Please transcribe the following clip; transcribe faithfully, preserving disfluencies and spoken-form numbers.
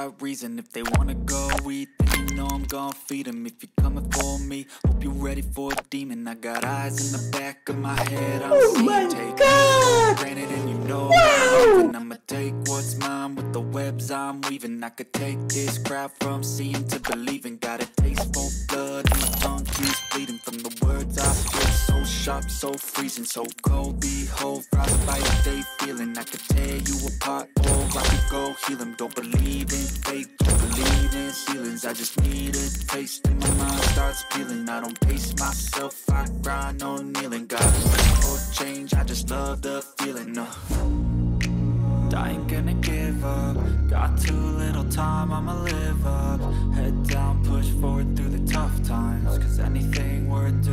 right reason. If they wanna go eat, then you know I'm gon' feed them. If you're coming for me, hope you're ready for a demon. I got eyes in the back of my head, I'm Oh seeing, my take God! granted, and you know Wow! and I'ma take what's mine with the webs I'm weaving. I could take this crowd from seeing to believing. Got a taste for blood and my tongue keeps bleeding from the words I spit. So sharp, so freezing, so cold. Behold, frostbite they feeling. I could tear you apart, or I could go heal them. Don't believe in fate, don't believe in ceilings. I just need a taste and my mind starts peeling. I don't pace myself, I grind on kneeling. Got no change, I just love the feeling. Uh. I ain't gonna give up. Got too little time, I'ma live up. Head down, push forward through the tough times. Cause anything worth doing